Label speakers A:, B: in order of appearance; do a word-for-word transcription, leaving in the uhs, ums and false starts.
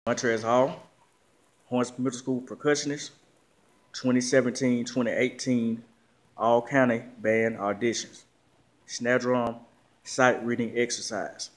A: Demontrez Hall, Hornsby Middle School percussionist, twenty seventeen twenty eighteen All County Band Auditions, Snare Drum, Sight Reading Exercise.